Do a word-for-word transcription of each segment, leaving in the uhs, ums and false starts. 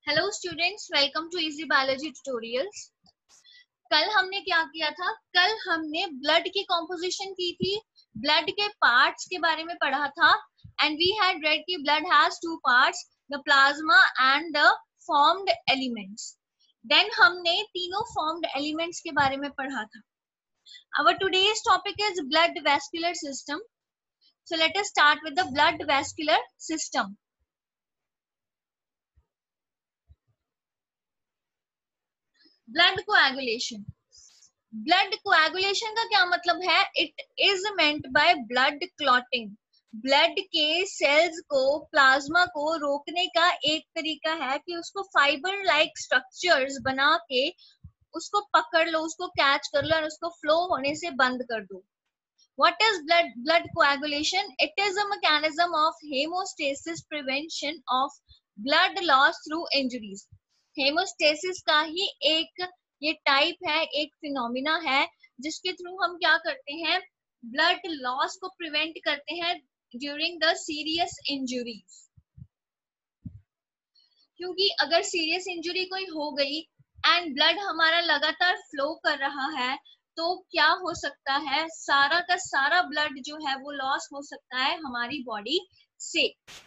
Hello students, welcome to easy biology tutorials. कल हमने क्या किया था? कल हमने ब्लड की कॉम्पोजिशन की थी, ब्लड के पार्ट्स के बारे में पढ़ा था एंड वी हैड रेड कि blood has two parts, the plasma and the formed elements. Then हमने तीनों फॉर्म्ड एलिमेंट्स के बारे में पढ़ा था। Our today's topic is blood vascular system. So let us start with the blood vascular system. Blood coagulation. Blood coagulation का क्या मतलब है? It is meant by blood clotting. Blood के सेल्स को, प्लाज्मा को रोकने का एक तरीका है कि उसको फाइबर लाइक स्ट्रक्चर्स बना के उसको पकड़ लो, उसको कैच कर लो और उसको फ्लो होने से बंद कर दो। What is blood blood coagulation? It is a mechanism of hemostasis, prevention of blood loss through injuries. Hemostasis का ही एक ये टाइप है, एक फिनोमिना है जिसके थ्रू हम क्या करते हैं? ब्लड लॉस को प्रिवेंट करते हैं ड्यूरिंग द सीरियस इंजुरीज। क्योंकि अगर सीरियस इंजुरी कोई हो गई एंड ब्लड हमारा लगातार फ्लो कर रहा है तो क्या हो सकता है? सारा का सारा ब्लड जो है वो लॉस हो सकता है हमारी बॉडी से।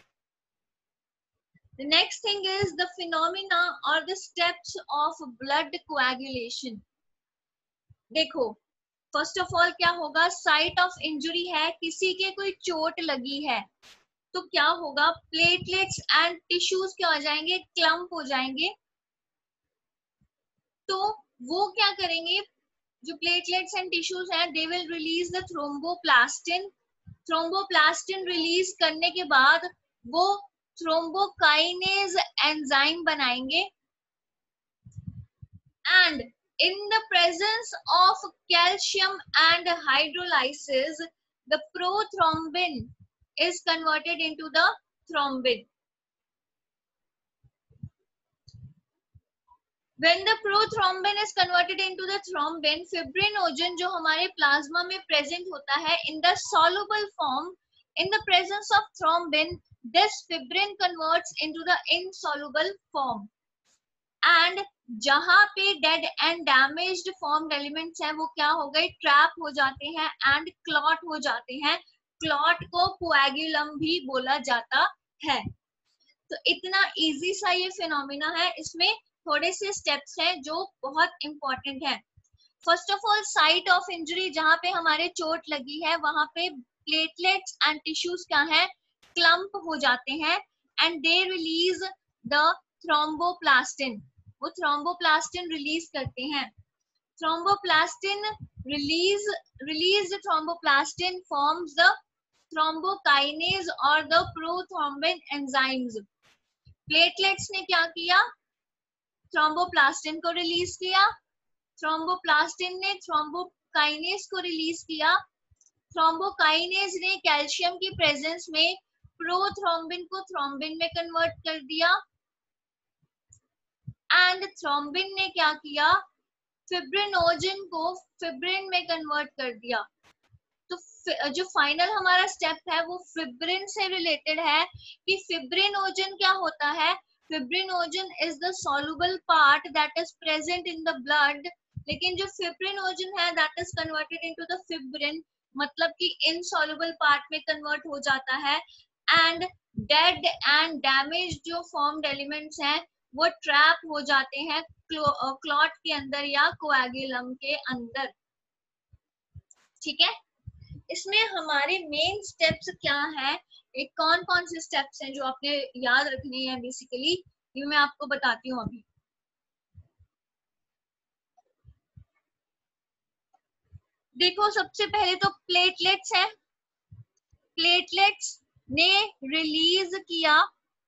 The next thing is the phenomena or the steps of blood coagulation. देखो, फर्स्ट ऑफ ऑल क्या होगा? साइट ऑफ इंजुरी है, किसी के कोई चोट लगी है तो क्या होगा? प्लेटलेट्स एंड टिश्यूज क्या हो जाएंगे? क्लम्प हो जाएंगे। तो वो क्या करेंगे? जो प्लेटलेट्स एंड टिश्यूज हैं, they will release the thromboplastin. Thromboplastin release करने के बाद वो थ्रोम्बोकाइनेज एंजाइम बनाएंगे and in the presence of calcium and hydrolysis, the prothrombin is converted into the thrombin. When the prothrombin is converted into the thrombin, fibrinogen जो हमारे plasma में present होता है in the soluble form, in the presence of thrombin, this fibrin converts into the insoluble form. And जहां पे dead and damaged formed elements हैं वो क्या हो गए? ट्रैप हो जाते हैं एंड क्लॉट हो जाते हैं। क्लॉट को कोएगुलम भी बोला जाता है। तो इतना इजी सा ये फिनोमिना है। इसमें थोड़े से स्टेप्स हैं जो बहुत इंपॉर्टेंट है। First of all, site of injury, जहां पे हमारे चोट लगी है वहां पे प्लेटलेट्स एंड टिश्यूज क्या है? क्लम्प हो जाते हैं and they release the thromboplastin. वो थ्रोम्बोप्लास्टिन रिलीज करते हैं। Thromboplastin release release thromboplastin forms the thrombokinase और द प्रोथ्रोम्बिन एंजाइम्स। प्लेटलेट्स ने क्या किया? थ्रोम्बोप्लास्टिन को रिलीज किया। थ्रोम्बोप्लास्टिन ने थ्रोम्बोकाइनेज को रिलीज किया। थ्रोम्बोकाइनेज ने कैल्शियम की प्रेजेंस में प्रोथ्रोम्बिन को थ्रोम्बिन में कन्वर्ट कर दिया एंड थ्रोम्बिन ने क्या किया? फिब्रिनोजन को फिब्रिन में कन्वर्ट कर दिया। तो जो फाइनल हमारा स्टेप है वो फिब्रिन से रिलेटेड है कि फिब्रिनोजन क्या होता है? Fibrinogen is the soluble part that is present in the blood, लेकिन जो फिब्रिनोजन है that is converted into the fibrin, मतलब कि इनसॉल्युबल पार्ट में कन्वर्ट हो जाता है एंड डेड एंड डैमेज जो फॉर्म्ड एलिमेंट्स हैं वो ट्रैप हो जाते हैं क्लॉट के अंदर या कोएगुलम के अंदर। ठीक है, इसमें हमारे मेन स्टेप्स क्या है? एक कौन कौन से स्टेप्स हैं जो आपने याद रखने हैं? बेसिकली ये मैं आपको बताती हूँ अभी। देखो, सबसे पहले तो प्लेटलेट्स हैं। प्लेटलेट्स ने रिलीज किया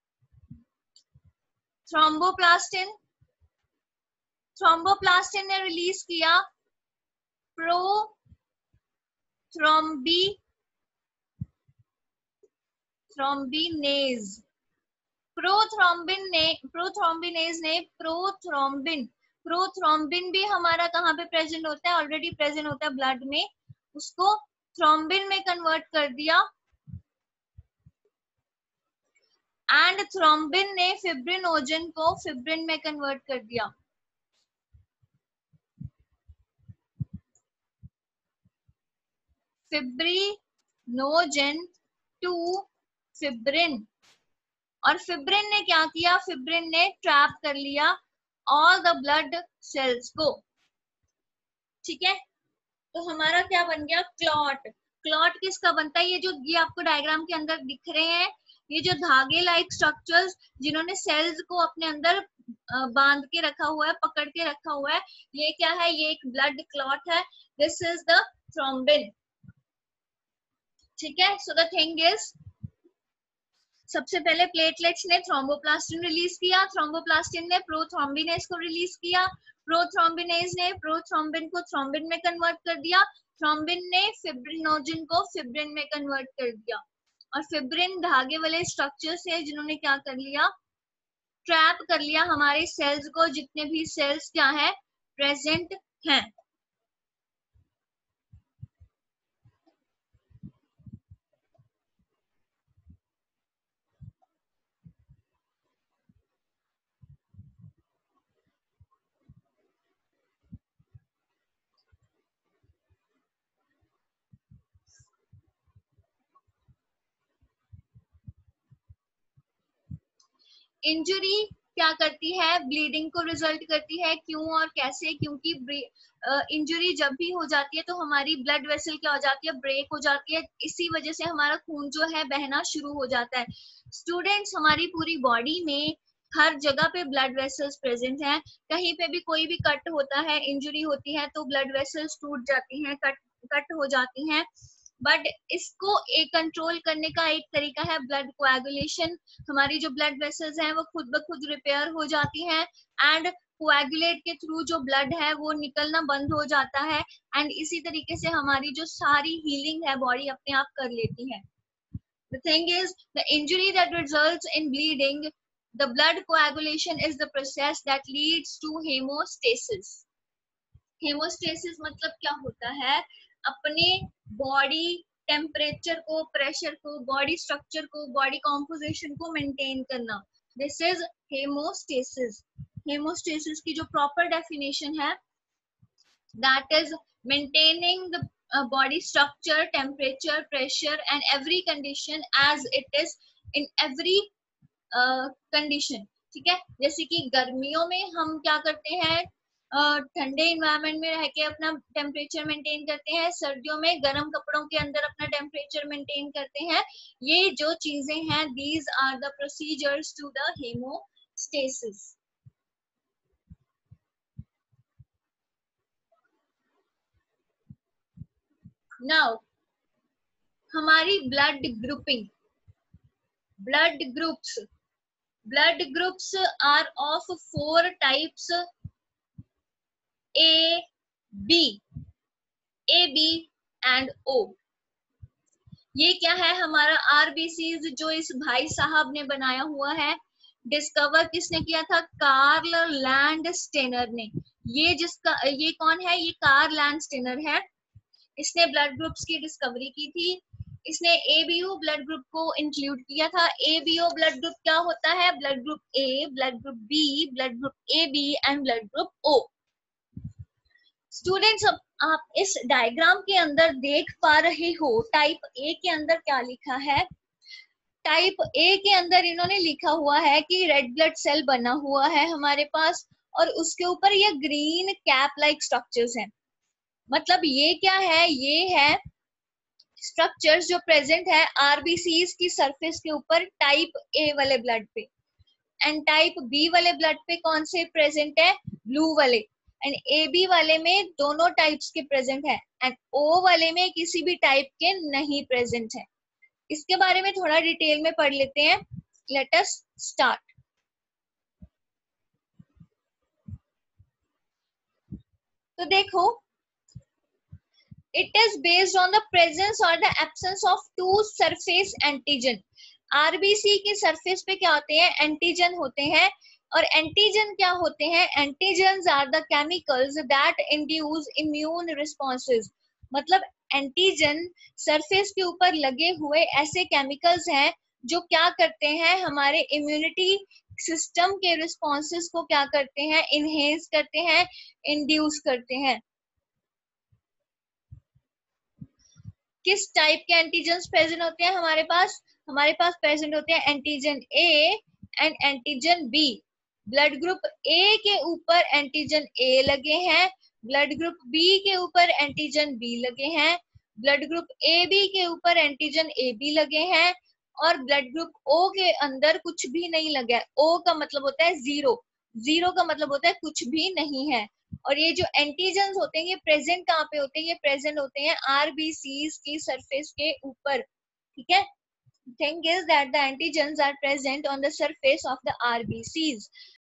थ्रोम्बोप्लास्टिन। थ्रोम्बोप्लास्टिन ने रिलीज किया प्रो थ्रोम्बी थ्रोम्बिनेज। प्रोथ्रोम्बिन ने प्रोथ्रोम्बिनेज ने प्रोथ्रोम्बिन प्रोथ्रोम्बिन भी हमारा कहाँ पे प्रेजेंट होता है? ऑलरेडी प्रेजेंट होता है ब्लड में। उसको थ्रोम्बिन में कन्वर्ट कर दिया एंड थ्रोम्बिन ने फिब्रिनोजन को फिब्रिन में कन्वर्ट कर दिया। फिब्रिनोजन टू फिब्रिन, और फिब्रिन ने क्या किया, फिब्रिन ने ट्रैप कर लिया ऑल द ब्लड सेल्स को। ठीक है, तो हमारा क्या बन गया, क्लॉट। क्लॉट किसका बनता है, ये जो ये आपको डायग्राम के अंदर दिख रहे हैं, ये जो धागे लाइक स्ट्रक्चर्स जिन्होंने सेल्स को अपने अंदर बांध के रखा हुआ है, पकड़ के रखा हुआ है, ये क्या है, ये एक ब्लड क्लॉट है। This is the thrombin. ठीक है, सो द थिंग इज, सबसे पहले प्लेटलेट्स ने थ्रोम्बोप्लास्टिन रिलीज किया, थ्रोम्बोप्लास्टिन ने प्रोथ्रोम्बिनेज को रिलीज किया, प्रोथ्रोम्बिनेज ने प्रोथ्रोम्बिन को थ्रोम्बिन में कन्वर्ट कर दिया, थ्रोम्बिन ने फिब्रिनोजन को फिब्रिन में कन्वर्ट कर दिया, और फिब्रिन धागे वाले स्ट्रक्चर्स है जिन्होंने क्या कर लिया, ट्रैप कर लिया हमारे सेल्स को, जितने भी सेल्स क्या है प्रेजेंट हैं। इंजुरी क्या करती है, ब्लीडिंग को रिजल्ट करती है। क्यों और कैसे, क्योंकि इंजुरी जब भी हो जाती है तो हमारी ब्लड वेसल क्या हो जाती है, ब्रेक हो जाती है, इसी वजह से हमारा खून जो है बहना शुरू हो जाता है। स्टूडेंट्स, हमारी पूरी बॉडी में हर जगह पे ब्लड वेसल्स प्रेजेंट हैं, कहीं पे भी कोई भी कट होता है, इंजुरी होती है तो ब्लड वेसल्स टूट जाती हैं, कट कट हो जाती हैं, बट इसको एक कंट्रोल करने का एक तरीका है ब्लड कोएगुलेशन। हमारी जो ब्लड वेसल्स हैं वो खुद ब खुद रिपेयर हो जाती हैं, एंड कोएगुलेट के थ्रू जो ब्लड है वो निकलना बंद हो जाता है, एंड इसी तरीके से हमारी जो सारी हीलिंग है बॉडी अपने आप कर लेती है। The thing is, the injury that results in bleeding, the blood coagulation is the process that leads to hemostasis. Hemostasis मतलब क्या होता है, अपने बॉडी टेम्परेचर को, प्रेशर को, बॉडी स्ट्रक्चर को, बॉडी कॉम्पोजिशन को मेंटेन करना। This is hemostasis. हेमोस्टेसिस की जो प्रॉपर डेफिनेशन है, that is maintaining the body structure, temperature, pressure and every condition as it is in every condition. ठीक है, जैसे कि गर्मियों में हम क्या करते हैं, ठंडे uh, इन्वायरमेंट में रह के अपना टेम्परेचर मेंटेन करते हैं, सर्दियों में गर्म कपड़ों के अंदर अपना टेम्परेचर मेंटेन करते हैं। ये जो चीजें हैं, these are the procedures to the hemostasis. Now हमारी blood grouping, blood groups, blood groups are of four types, A, B, A, B and O। ये क्या है, हमारा आरबीसीज जो इस भाई साहब ने बनाया हुआ है, डिस्कवर किसने किया था, कार्ल लैंडस्टेनर ने। ये जिसका, ये कौन है, ये कार्ल लैंडस्टेनर है, इसने ब्लड ग्रुप्स की डिस्कवरी की थी। इसने एबीओ ब्लड ग्रुप को इंक्लूड किया था। एबीओ ब्लड ग्रुप क्या होता है, blood group A, blood group B, blood group A B and blood group O. Students, अब आप इस डायग्राम के अंदर देख पा रहे हो, टाइप ए के अंदर क्या लिखा है, टाइप ए के अंदर इन्होंने लिखा हुआ है कि रेड ब्लड सेल बना हुआ है हमारे पास, और उसके ऊपर ये ग्रीन कैप लाइक स्ट्रक्चर्स हैं। मतलब ये क्या है, ये है स्ट्रक्चर्स जो प्रेजेंट है आरबीसीज की सरफेस के ऊपर टाइप ए वाले ब्लड पे, एंड टाइप बी वाले ब्लड पे कौन से प्रेजेंट है, ब्लू वाले, एंड ए बी वाले में दोनों टाइप्स के प्रेजेंट है, एंड ओ वाले में किसी भी टाइप के नहीं प्रेजेंट है। इसके बारे में थोड़ा डिटेल में पढ़ लेते हैं। Let us start. तो देखो, it is based on the presence और the absence of two surface antigen. RBC की सरफेस पे क्या होते हैं, एंटीजन होते हैं, और एंटीजन क्या होते हैं, antigens are the chemicals that induce immune responses. मतलब एंटीजन सरफेस के ऊपर लगे हुए ऐसे केमिकल्स हैं जो क्या करते हैं, हमारे इम्यूनिटी सिस्टम के रिस्पॉन्सेस को क्या करते हैं, इनहेंस करते हैं, इंड्यूस करते हैं। किस टाइप के एंटीजन्स प्रेजेंट होते हैं हमारे पास? हमारे पास प्रेजेंट होते हैं antigen A and antigen B. Blood group A के ऊपर एंटीजन ए लगे हैं, ब्लड ग्रुप बी के ऊपर एंटीजन बी लगे हैं, ब्लड ग्रुप ए बी के ऊपर एंटीजन ए बी लगे हैं, और ब्लड ग्रुप ओ के अंदर कुछ भी नहीं लगा है। ओ का मतलब होता है जीरो, जीरो का मतलब होता है कुछ भी नहीं है। और ये जो एंटीजन्स होते हैं ये प्रेजेंट कहाँ पे होते हैं? ये प्रेजेंट होते हैं आरबीसीज की सरफेस के ऊपर, ठीक है। Thing is that the antigens are present on the surface of the R B Cs.